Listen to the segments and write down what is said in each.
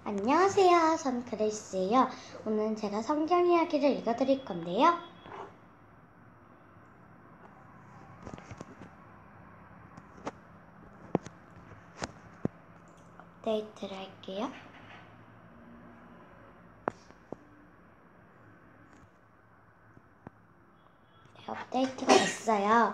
안녕하세요. 전 그레이스예요. 오늘은 제가 성경 이야기를 읽어드릴 건데요. 업데이트를 할게요. 네, 업데이트가 됐어요.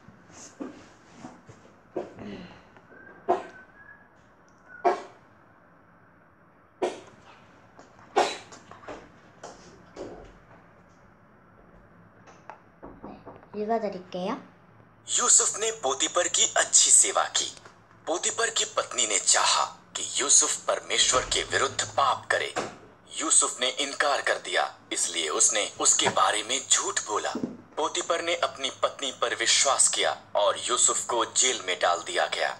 네, 읽어드릴게요. यूसुफ ने पोतीपर की अच्छी सेवा की। पोतीपर की पत्नी ने चाहा कि यूसुफ परमेश्वर के विरुद्ध पाप करे। यूसुफ ने इनकार कर दिया, इसलिए उसने उसके बारे में झूठ बोला। पोतीपर ने अपनी पत्नी पर विश्वास किया और यूसुफ को जेल में डाल दिया गया।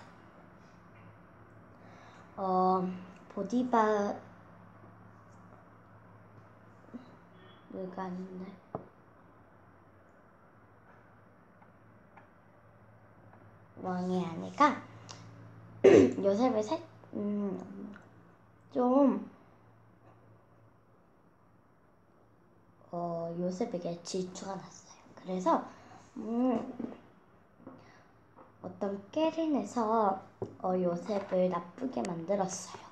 뭐가 있네. 왕의 아내가 요셉을 요셉에게 질투가 났어요. 그래서 어떤 꾀를 내서 요셉을 나쁘게 만들었어요.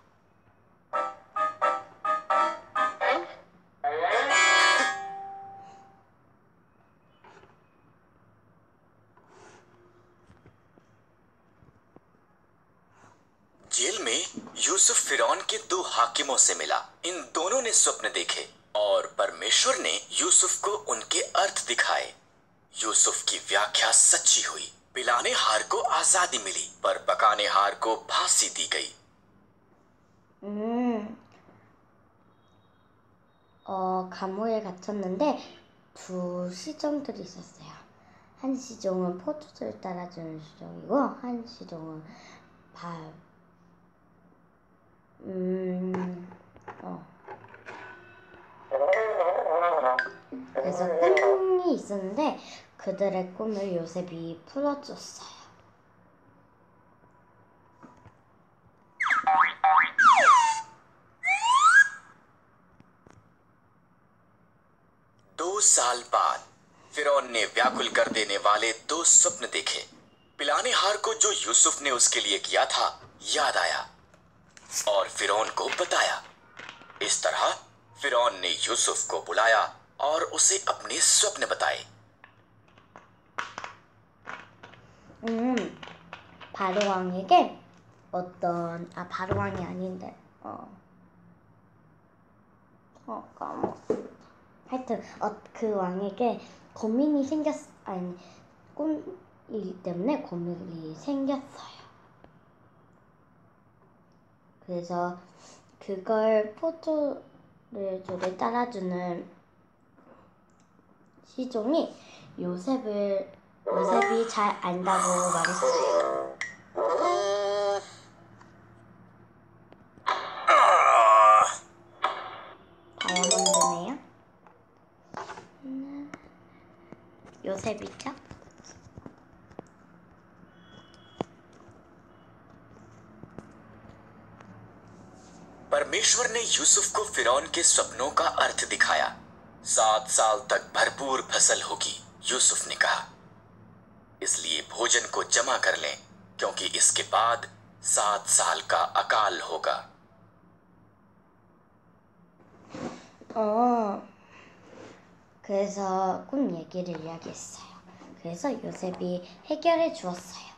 जेल में यूसुफ फिरौन के दो हाकिमों से मिला। इन दोनों ने स्वप्न देखे और परमेश्वर ने यूसुफ को उनके अर्थ दिखाए। यूसुफ की व्याख्या सच्ची हुई। पिलाने हार को आजादी मिली, पर पकाने हार को फांसी दी गई। 감옥에 갇혔는데 두 시종들이 있었어요. 한 시종은 포도주를 따라주는 시종이고, 한 시종은 그래서 꿈이 있었는데 그들의 꿈을 요셉이 풀어줬어요. दो साल बाद फिरौन ने व्याकुल कर देने वाले दो स्वप्न देखे। पिलाने हार को जो यूसुफ ने उसके लिए किया था याद आया और फिरौन को बताया। इस तरह फिरौन ने यूसुफ को बुलाया और उसे अपने स्वप्न बताए। 바로 왕에게 바로 왕이 아닌데 하여튼 그 왕에게 꿈일 때문에 고민이 생겼어요. 그래서 그걸 포도주를 따라주는 시종이 요셉이 잘 안다고 말했어요. 다이아몬드네요. 요셉이죠? परमेश्वर ने यूसुफ को फिरौन के स्वप्नों का अर्थ दिखाया। 7 साल तक भरपूर फसल होगी, यूसुफ ने कहा। इसलिए भोजन को जमा कर लें, क्योंकि इसके बाद 7 साल का अकाल होगा। 그래서 꿈 얘기를 이야기했어요. 그래서 요셉이 해결해 주었어요.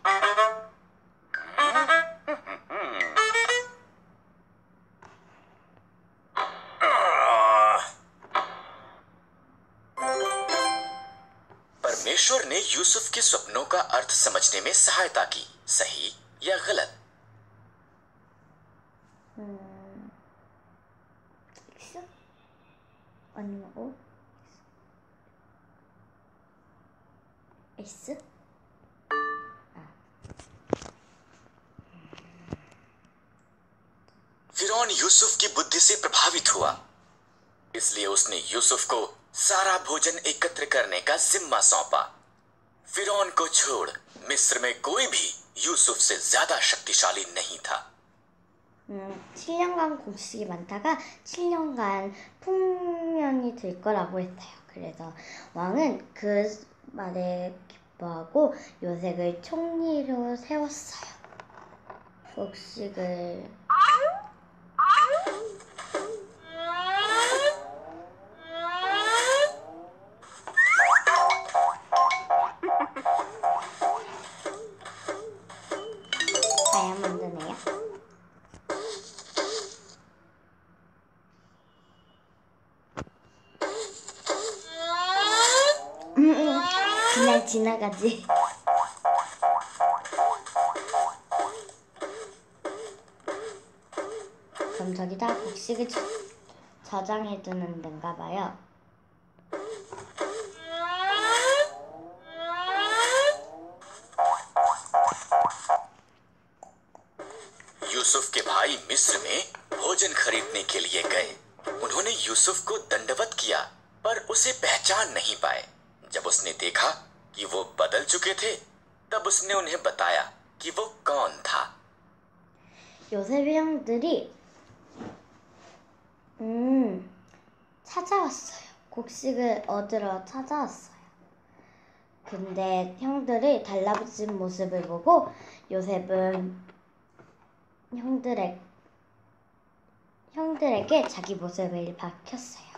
परमेश्वर ने यूसुफ के स्वप्नों का अर्थ समझने में सहायता की, सही या गलत? X? 아니면 O? S? फिरौन यूसुफ की बुद्धि से प्रभावित हुआ, इसलिए उसने यूसुफ को सारा भोजन एकत्र करने का जिम्मा सौंपा। फिरौन को छोड़ मिस्र में कोई भी यूसुफ से ज्यादा शक्तिशाली नहीं था। 7년간 곡식이 많다가 7년간 풍년이 될 거라고 했어요. 그래서 왕은 그 말에 기뻐하고 요셉을 총리로 세웠어요. 곡식을 다이아몬드네요. 그냥 지나가지. 그럼 저기다 곡식을 저장해두는 데인가 봐요. यूसुफ के भाई मिस्र में भोजन खरीदने के लिए गए। उन्होंने यूसुफ को दंडवत किया पर उसे पहचान नहीं पाए। जब उसने देखा कि वो बदल चुके थे, तब उसने उन्हें बताया कि वो कौन था। 요셉의 형들이 찾아왔어요. 곡식을 얻으러 찾아왔어요. 근데 형들이 달라붙은 모습을 보고 요셉은 형들에게 자기 모습을 밝혔어요.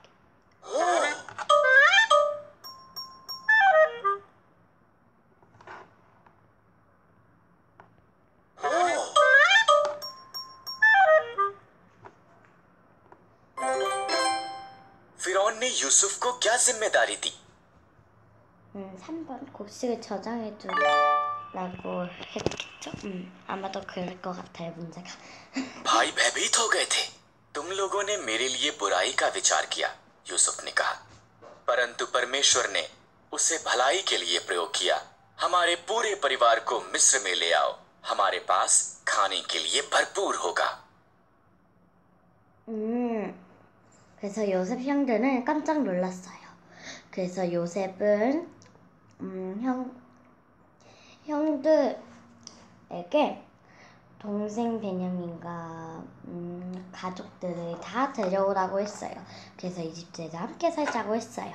फिरौन ने यूसुफ को क्या जिम्मेदारी दी? 3번 곡식을 저장해두라고 했죠. 아마도 그럴 것 같아요, 문제가. भाई भयभीत हो गए थे। तुम लोगों ने मेरे लिए बुराई का विचार किया, यूसुफ ने कहा, परंतु परमेश्वर ने उसे भलाई के लिए प्रयोग किया। हमारे पूरे परिवार को मिस्र में ले आओ, हमारे पास खाने के लिए भरपूर होगा। 그래서 요셉 형들은 깜짝 놀랐어요. 그래서 요셉은 형들에게 동생 베냐민과 가족들을 다 데려오라고 했어요. 그래서 이집트에서 함께 살자고 했어요.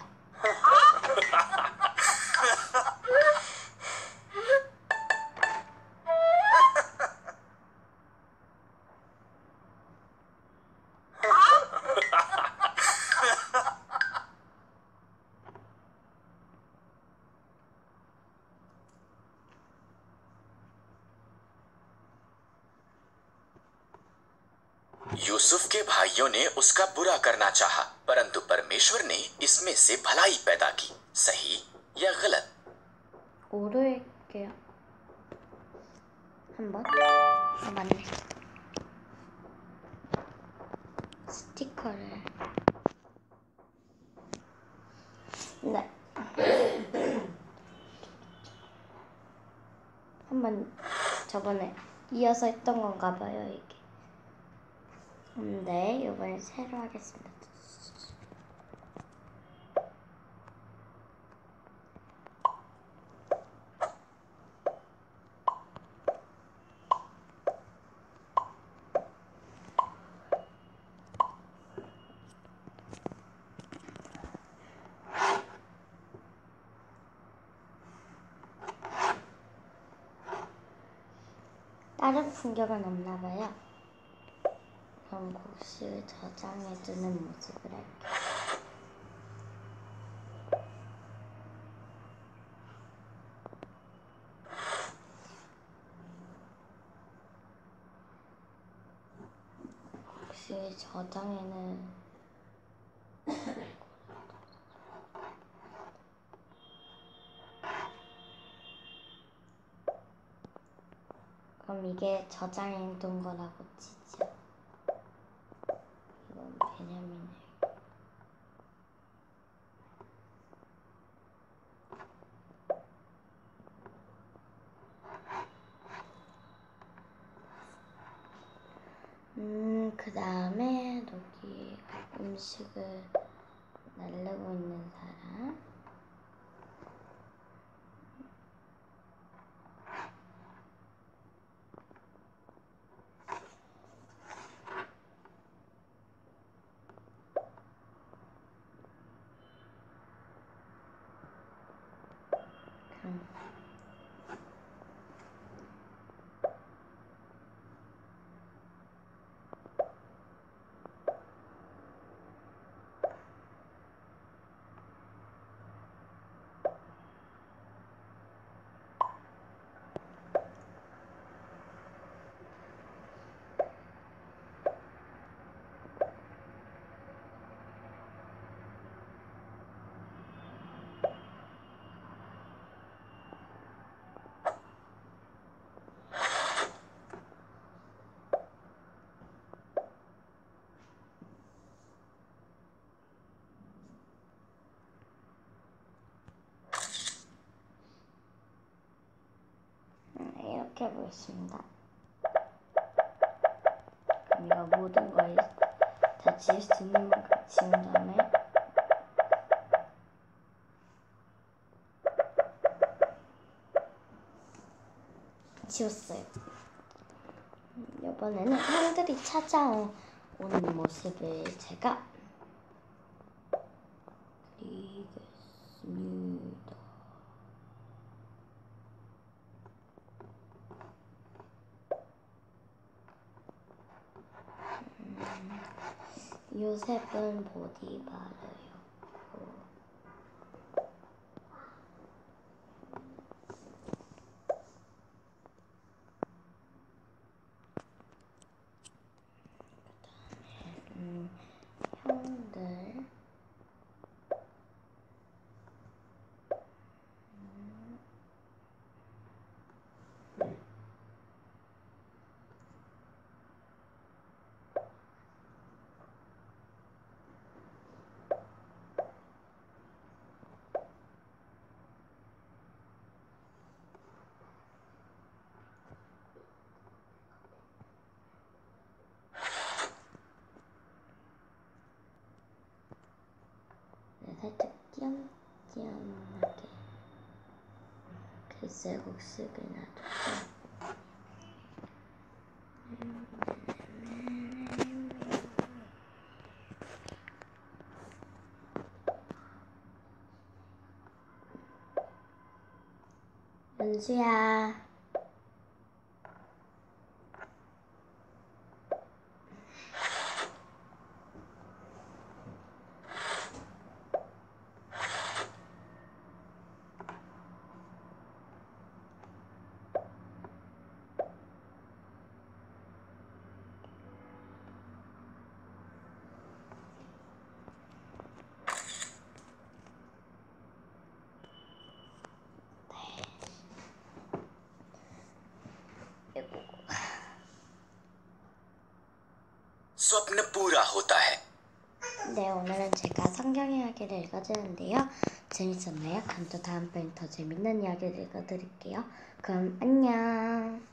यूसुफ के भाइयों ने उसका बुरा करना चाहा, परंतु परमेश्वर ने इसमें से भलाई पैदा की। सही या गलत? 오를게요. 한번. 맞네. 스티커를. 네. 한번 저번에 이어서 했던 건가 봐요, 이게. 네, 이번엔 새로 하겠습니다. 다른 풍경은 없나 봐요. 그럼 곡식을 저장해두는 모습을 할게요. 곡식을 저장해는 그럼 이게 저장해둔 거라고 치죠. 이건 베냐민이에요. 그 다음에 여기 음식을 나르고 있는 사람. 시작해 보겠습니다. 그럼 이거 모든 걸 다 지울 수 있는 만큼 지운 다음에 지웠어요. 이번에는 형들이 찾아오는 모습을 제가 그리겠습니다. 요셉은 보디 바르요. 형들 살짝 띄엄띄엄하게 글쎄국식을 놔두고 연수야 स्वप्न पूरा होता है. 네, 오늘은 제가 성경 이야기를 읽어주는데요. 재밌었나요? 그럼 또 다음번엔 더 재밌는 이야기를 읽어드릴게요. 그럼 안녕.